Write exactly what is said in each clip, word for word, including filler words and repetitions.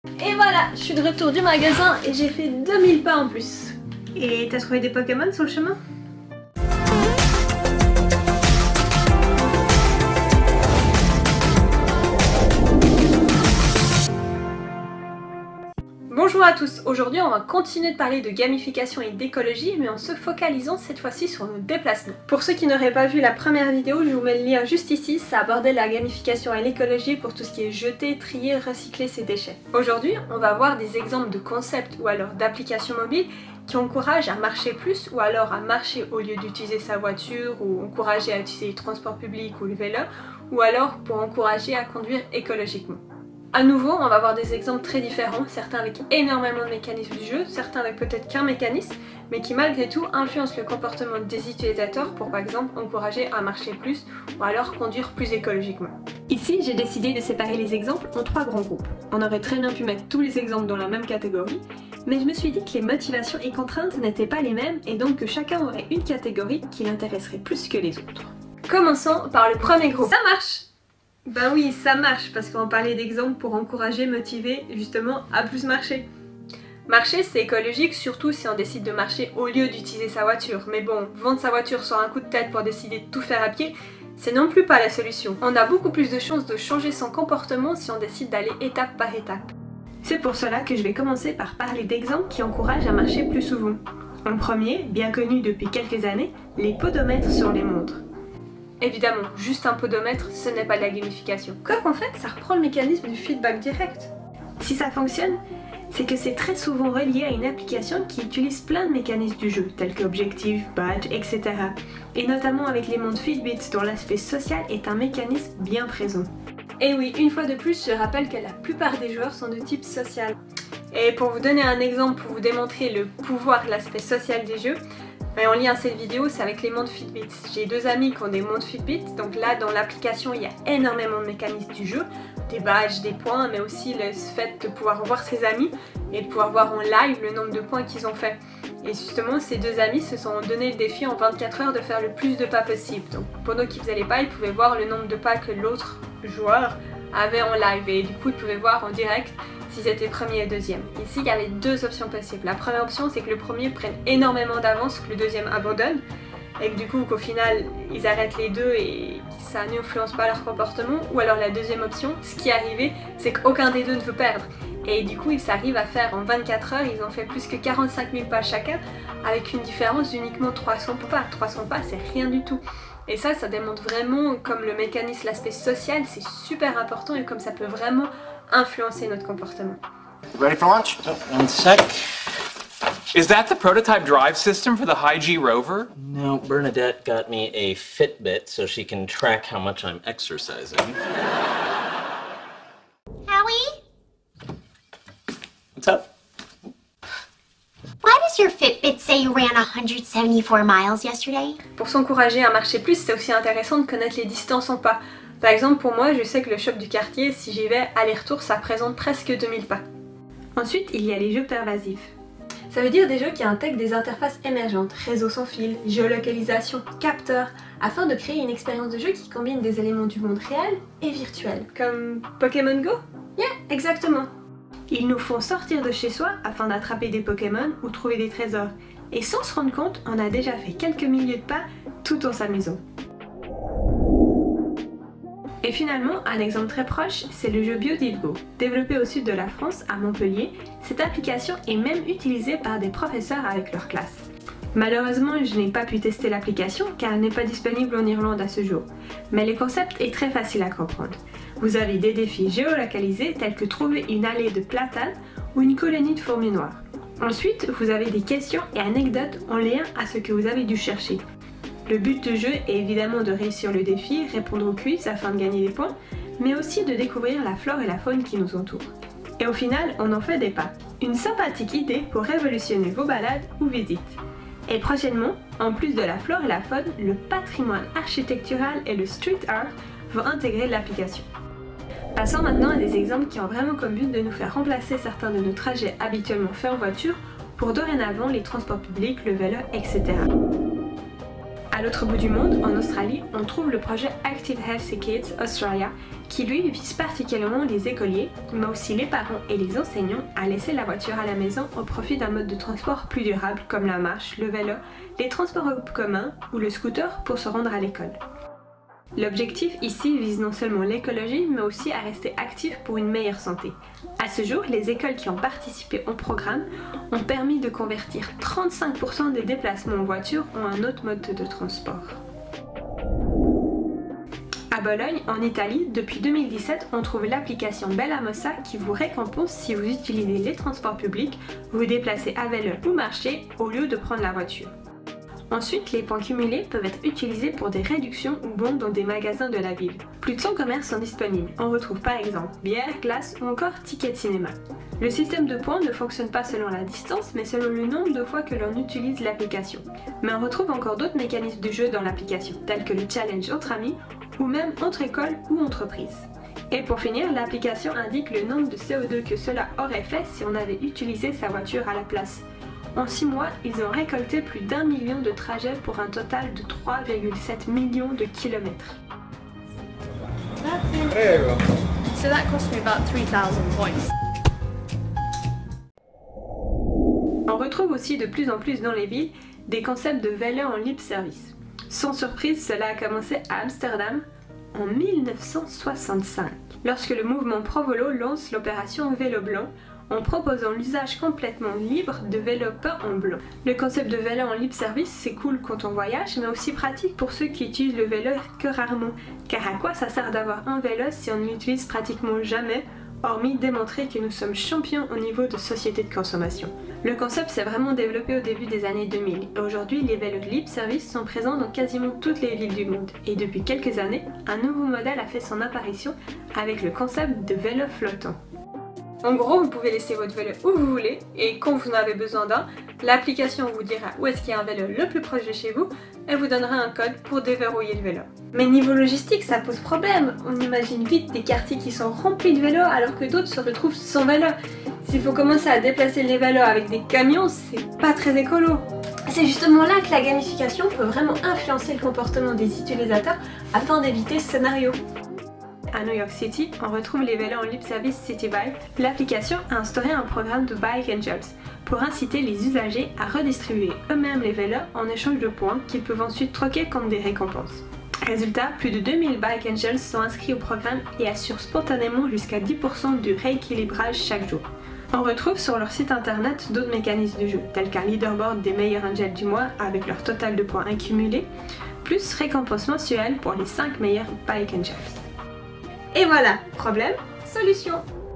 Et voilà, je suis de retour du magasin et j'ai fait deux mille pas en plus. Et t'as trouvé des Pokémon sur le chemin? Bonjour à tous, aujourd'hui on va continuer de parler de gamification et d'écologie mais en se focalisant cette fois-ci sur nos déplacements. Pour ceux qui n'auraient pas vu la première vidéo, je vous mets le lien juste ici, ça abordait la gamification et l'écologie pour tout ce qui est jeter, trier, recycler ses déchets. Aujourd'hui on va voir des exemples de concepts ou alors d'applications mobiles qui encouragent à marcher plus ou alors à marcher au lieu d'utiliser sa voiture ou encourager à utiliser les transports publics ou le vélo ou alors pour encourager à conduire écologiquement. A nouveau, on va voir des exemples très différents, certains avec énormément de mécanismes du jeu, certains avec peut-être qu'un mécanisme, mais qui malgré tout influencent le comportement des utilisateurs pour par exemple encourager à marcher plus ou alors conduire plus écologiquement. Ici, j'ai décidé de séparer les exemples en trois grands groupes. On aurait très bien pu mettre tous les exemples dans la même catégorie, mais je me suis dit que les motivations et contraintes n'étaient pas les mêmes et donc que chacun aurait une catégorie qui l'intéresserait plus que les autres. Commençons par le premier groupe. Ça marche! Ben oui, ça marche, parce qu'on parlait d'exemples pour encourager, motiver, justement, à plus marcher. Marcher, c'est écologique, surtout si on décide de marcher au lieu d'utiliser sa voiture. Mais bon, vendre sa voiture sur un coup de tête pour décider de tout faire à pied, c'est non plus pas la solution. On a beaucoup plus de chances de changer son comportement si on décide d'aller étape par étape. C'est pour cela que je vais commencer par parler d'exemples qui encouragent à marcher plus souvent. En premier, bien connu depuis quelques années, les podomètres sur les montres. Évidemment, juste un podomètre, ce n'est pas de la gamification. Quoi qu'en fait, ça reprend le mécanisme du feedback direct. Si ça fonctionne, c'est que c'est très souvent relié à une application qui utilise plein de mécanismes du jeu, tels qu'objectifs, badges, et cetera. Et notamment avec les montres Fitbit, dont l'aspect social est un mécanisme bien présent. Et oui, une fois de plus, je rappelle que la plupart des joueurs sont de type social. Et pour vous donner un exemple, pour vous démontrer le pouvoir de l'aspect social des jeux, en lien à cette vidéo, c'est avec les montres Fitbit. J'ai deux amis qui ont des montres Fitbit, donc là dans l'application il y a énormément de mécanismes du jeu, des badges, des points, mais aussi le fait de pouvoir voir ses amis et de pouvoir voir en live le nombre de points qu'ils ont fait. Et justement, ces deux amis se sont donné le défi en vingt-quatre heures de faire le plus de pas possible. Donc pendant qu'ils faisaient les pas, ils pouvaient voir le nombre de pas que l'autre joueur avait en live et du coup ils pouvaient voir en direct s'ils étaient premier et deuxième. Ici, il y avait deux options possibles. La première option, c'est que le premier prenne énormément d'avance, que le deuxième abandonne, et que du coup, qu'au final, ils arrêtent les deux et que ça n'influence pas leur comportement. Ou alors la deuxième option, ce qui est arrivé, c'est qu'aucun des deux ne veut perdre. Et du coup, ils arrivent à faire en vingt-quatre heures, ils ont fait plus que quarante-cinq mille pas chacun, avec une différence d'uniquement trois cents pas. trois cents pas, c'est rien du tout. Et ça, ça démontre vraiment comme le mécanisme, l'aspect social, c'est super important et comme ça peut vraiment influencer notre comportement. Ready for launch? Oh, one sec. Is that the prototype drive system for the Hi-G rover? No, Bernadette got me a Fitbit so she can track how much I'm exercising. Howie? What's up? Why does your Fitbit say you ran one hundred seventy-four miles yesterday? Pour s'encourager à marcher plus, c'est aussi intéressant de connaître les distances en pas. Par exemple, pour moi, je sais que le shop du quartier, si j'y vais aller-retour, ça représente presque deux mille pas. Ensuite, il y a les jeux pervasifs. Ça veut dire des jeux qui intègrent des interfaces émergentes, réseaux sans fil, géolocalisation, capteurs, afin de créer une expérience de jeu qui combine des éléments du monde réel et virtuel. Comme Pokémon Go? Yeah, exactement. Ils nous font sortir de chez soi afin d'attraper des Pokémon ou trouver des trésors. Et sans se rendre compte, on a déjà fait quelques milliers de pas tout en s'amusant. Et finalement, un exemple très proche, c'est le jeu BioDivGo. Développé au sud de la France, à Montpellier, cette application est même utilisée par des professeurs avec leur classe. Malheureusement, je n'ai pas pu tester l'application car elle n'est pas disponible en Irlande à ce jour. Mais le concept est très facile à comprendre. Vous avez des défis géolocalisés tels que trouver une allée de platanes ou une colonie de fourmis noires. Ensuite, vous avez des questions et anecdotes en lien à ce que vous avez dû chercher. Le but du jeu est évidemment de réussir le défi, répondre aux quiz afin de gagner des points, mais aussi de découvrir la flore et la faune qui nous entourent. Et au final, on en fait des pas. Une sympathique idée pour révolutionner vos balades ou visites. Et prochainement, en plus de la flore et la faune, le patrimoine architectural et le street art vont intégrer l'application. Passons maintenant à des exemples qui ont vraiment comme but de nous faire remplacer certains de nos trajets habituellement faits en voiture pour dorénavant les transports publics, le vélo, et cetera. À l'autre bout du monde, en Australie, on trouve le projet Active Healthy Kids Australia, qui lui vise particulièrement les écoliers, mais aussi les parents et les enseignants à laisser la voiture à la maison au profit d'un mode de transport plus durable comme la marche, le vélo, les transports en commun ou le scooter pour se rendre à l'école. L'objectif ici vise non seulement l'écologie, mais aussi à rester actif pour une meilleure santé. À ce jour, les écoles qui ont participé au programme ont permis de convertir trente-cinq pour cent des déplacements en voiture en un autre mode de transport. À Bologne, en Italie, depuis deux mille dix-sept, on trouve l'application Bella Mossa qui vous récompense si vous utilisez les transports publics, vous déplacez à vélo ou marchez au lieu de prendre la voiture. Ensuite, les points cumulés peuvent être utilisés pour des réductions ou bons dans des magasins de la ville. Plus de cent commerces sont disponibles. On retrouve par exemple bière, glace ou encore tickets de cinéma. Le système de points ne fonctionne pas selon la distance, mais selon le nombre de fois que l'on utilise l'application. Mais on retrouve encore d'autres mécanismes de jeu dans l'application, tels que le challenge entre amis ou même entre écoles ou entreprises. Et pour finir, l'application indique le nombre de C O deux que cela aurait fait si on avait utilisé sa voiture à la place. En six mois, ils ont récolté plus d'un million de trajets pour un total de trois virgule sept millions de kilomètres. So that cost me about three thousand points. On retrouve aussi de plus en plus dans les villes des concepts de vélo en libre service. Sans surprise, cela a commencé à Amsterdam en mille neuf cent soixante-cinq, lorsque le mouvement Provolo lance l'opération Vélo Blanc, en proposant l'usage complètement libre de vélos peints en blanc. Le concept de vélo en libre service, c'est cool quand on voyage, mais aussi pratique pour ceux qui utilisent le vélo que rarement. Car à quoi ça sert d'avoir un vélo si on ne l'utilise pratiquement jamais, hormis démontrer que nous sommes champions au niveau de société de consommation. Le concept s'est vraiment développé au début des années deux mille, et aujourd'hui les vélos de libre service sont présents dans quasiment toutes les villes du monde. Et depuis quelques années, un nouveau modèle a fait son apparition avec le concept de vélo flottant. En gros, vous pouvez laisser votre vélo où vous voulez et quand vous en avez besoin d'un, l'application vous dira où est-ce qu'il y a un vélo le plus proche de chez vous et vous donnera un code pour déverrouiller le vélo. Mais niveau logistique, ça pose problème. On imagine vite des quartiers qui sont remplis de vélos alors que d'autres se retrouvent sans vélo. S'il faut commencer à déplacer les vélos avec des camions, c'est pas très écolo. C'est justement là que la gamification peut vraiment influencer le comportement des utilisateurs afin d'éviter ce scénario. À New York City, on retrouve les vélos en libre service City Bike. L'application a instauré un programme de Bike Angels pour inciter les usagers à redistribuer eux-mêmes les vélos en échange de points qu'ils peuvent ensuite troquer contre des récompenses. Résultat, plus de deux mille Bike Angels sont inscrits au programme et assurent spontanément jusqu'à dix pour cent du rééquilibrage chaque jour. On retrouve sur leur site internet d'autres mécanismes de jeu, tels qu'un leaderboard des meilleurs angels du mois avec leur total de points accumulés, plus récompense mensuelle pour les cinq meilleurs Bike Angels. Et voilà, problème, solution.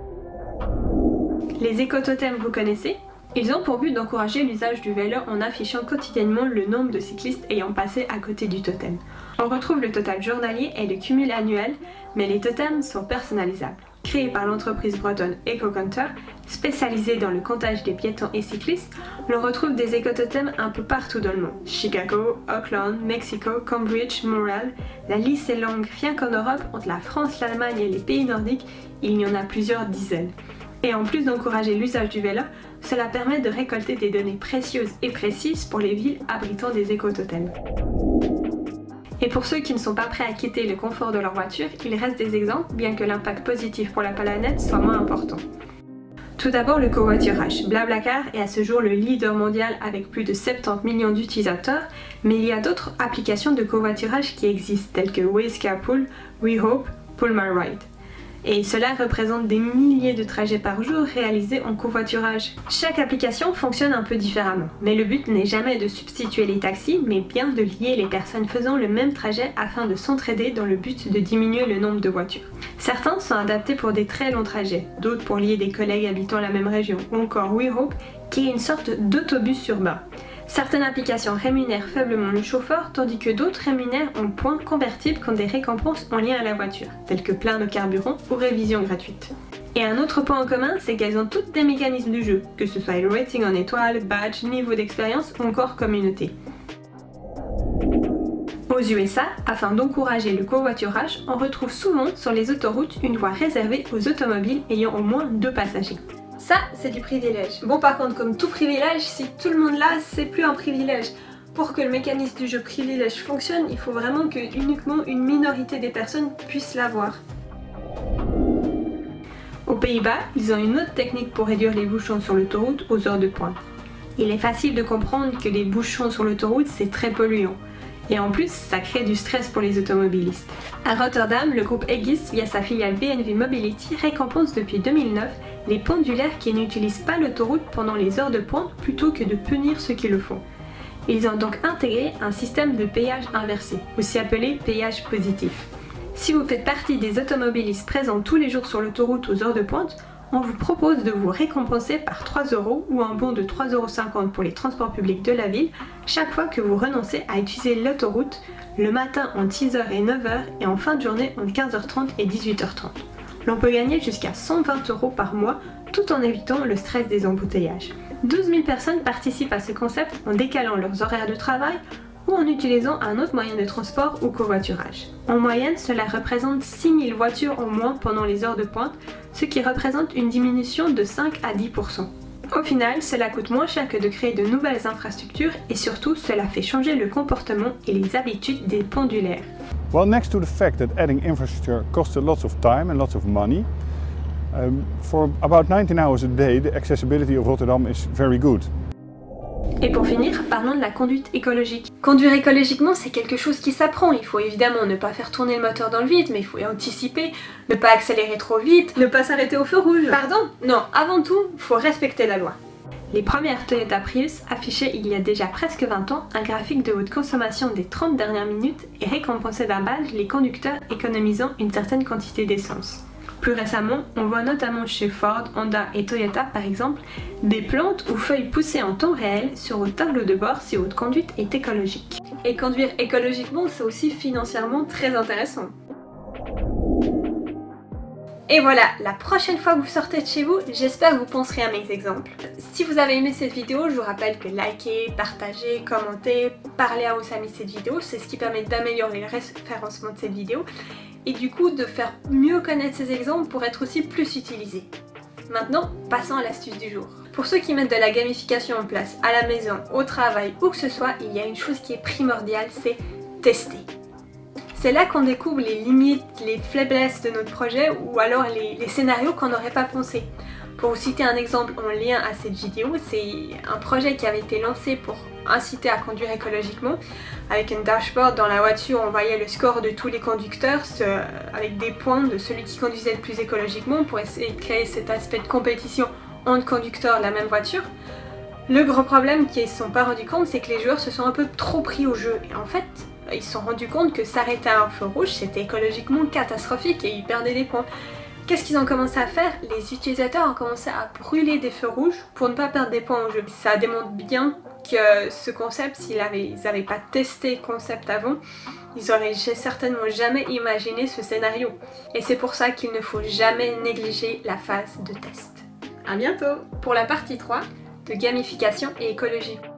Les éco-totems, vous connaissez? Ils ont pour but d'encourager l'usage du vélo en affichant quotidiennement le nombre de cyclistes ayant passé à côté du totem. On retrouve le total journalier et le cumul annuel, mais les totems sont personnalisables. Créés par l'entreprise bretonne EcoCounter, spécialisée dans le comptage des piétons et cyclistes, l'on retrouve des éco-totems un peu partout dans le monde. Chicago, Auckland, Mexico, Cambridge, Montréal, la liste est longue. Rien qu'en Europe, entre la France, l'Allemagne et les pays nordiques, il y en a plusieurs dizaines. Et en plus d'encourager l'usage du vélo, cela permet de récolter des données précieuses et précises pour les villes abritant des éco-totems. Et pour ceux qui ne sont pas prêts à quitter le confort de leur voiture, il reste des exemples, bien que l'impact positif pour la planète soit moins important. Tout d'abord, le covoiturage. BlaBlaCar est à ce jour le leader mondial avec plus de soixante-dix millions d'utilisateurs, mais il y a d'autres applications de covoiturage qui existent, telles que Waze Carpool, WeHope, PullMyRide. Et cela représente des milliers de trajets par jour réalisés en covoiturage. Chaque application fonctionne un peu différemment, mais le but n'est jamais de substituer les taxis, mais bien de lier les personnes faisant le même trajet afin de s'entraider dans le but de diminuer le nombre de voitures. Certains sont adaptés pour des très longs trajets, d'autres pour lier des collègues habitant la même région, ou encore WeHope, qui est une sorte d'autobus urbain. Certaines applications rémunèrent faiblement le chauffeur, tandis que d'autres rémunèrent en points convertibles contre des récompenses en lien à la voiture, telles que plein de carburant ou révision gratuite. Et un autre point en commun, c'est qu'elles ont toutes des mécanismes de jeu, que ce soit le rating en étoiles, badge, niveau d'expérience ou encore communauté. Aux U S A, afin d'encourager le covoiturage, on retrouve souvent sur les autoroutes une voie réservée aux automobiles ayant au moins deux passagers. Ça, c'est du privilège. Bon, par contre, comme tout privilège, si tout le monde l'a, c'est plus un privilège. Pour que le mécanisme du jeu privilège fonctionne, il faut vraiment que uniquement une minorité des personnes puissent l'avoir. Aux Pays-Bas, ils ont une autre technique pour réduire les bouchons sur l'autoroute aux heures de pointe. Il est facile de comprendre que les bouchons sur l'autoroute, c'est très polluant. Et en plus, ça crée du stress pour les automobilistes. À Rotterdam, le groupe Egis, via sa filiale B N V Mobility, récompense depuis deux mille neuf les pendulaires qui n'utilisent pas l'autoroute pendant les heures de pointe plutôt que de punir ceux qui le font. Ils ont donc intégré un système de péage inversé, aussi appelé péage positif. Si vous faites partie des automobilistes présents tous les jours sur l'autoroute aux heures de pointe, on vous propose de vous récompenser par trois euros ou un bon de trois euros cinquante pour les transports publics de la ville chaque fois que vous renoncez à utiliser l'autoroute le matin entre six heures et neuf heures et en fin de journée entre quinze heures trente et dix-huit heures trente. L'on peut gagner jusqu'à cent vingt euros par mois tout en évitant le stress des embouteillages. douze mille personnes participent à ce concept en décalant leurs horaires de travail ou en utilisant un autre moyen de transport ou covoiturage. En moyenne, cela représente six mille voitures en moins pendant les heures de pointe, ce qui représente une diminution de cinq à dix pour cent. Au final, cela coûte moins cher que de créer de nouvelles infrastructures et surtout, cela fait changer le comportement et les habitudes des pendulaires. Well, next to the fact that adding infrastructure costs lots of time and lots of money, um, for about nineteen hours a day, the accessibility of Rotterdam is very good. Et pour finir, parlons de la conduite écologique. Conduire écologiquement, c'est quelque chose qui s'apprend. Il faut évidemment ne pas faire tourner le moteur dans le vide, mais il faut anticiper, ne pas accélérer trop vite, ne pas s'arrêter au feu rouge. Pardon? Non, avant tout, il faut respecter la loi. Les premières Toyota Prius affichaient il y a déjà presque vingt ans un graphique de haute consommation des trente dernières minutes et récompensaient d'un badge les conducteurs économisant une certaine quantité d'essence. Plus récemment, on voit notamment chez Ford, Honda et Toyota par exemple, des plantes ou feuilles poussées en temps réel sur votre tableau de bord si votre conduite est écologique. Et conduire écologiquement, c'est aussi financièrement très intéressant. Et voilà, la prochaine fois que vous sortez de chez vous, j'espère que vous penserez à mes exemples. Si vous avez aimé cette vidéo, je vous rappelle que liker, partager, commenter, parler à vos amis de cette vidéo, c'est ce qui permet d'améliorer le référencement de cette vidéo et du coup de faire mieux connaître ces exemples pour être aussi plus utilisés. Maintenant, passons à l'astuce du jour. Pour ceux qui mettent de la gamification en place à la maison, au travail, où que ce soit, il y a une chose qui est primordiale, c'est tester. C'est là qu'on découvre les limites, les faiblesses de notre projet ou alors les, les scénarios qu'on n'aurait pas pensé. Pour vous citer un exemple en lien à cette vidéo, c'est un projet qui avait été lancé pour inciter à conduire écologiquement. Avec un dashboard dans la voiture, on voyait le score de tous les conducteurs ce, avec des points de celui qui conduisait le plus écologiquement pour essayer de créer cet aspect de compétition entre conducteurs de la même voiture. Le gros problème qu'ils ne se sont pas rendus compte, c'est que les joueurs se sont un peu trop pris au jeu. Et en fait, ils se sont rendus compte que s'arrêter à un feu rouge, c'était écologiquement catastrophique et ils perdaient des points. Qu'est-ce qu'ils ont commencé à faire? Les utilisateurs ont commencé à brûler des feux rouges pour ne pas perdre des points au jeu. Ça démontre bien que ce concept, s'ils n'avaient pas testé le concept avant, ils n'auraient certainement jamais imaginé ce scénario. Et c'est pour ça qu'il ne faut jamais négliger la phase de test. A bientôt pour la partie trois de gamification et écologie.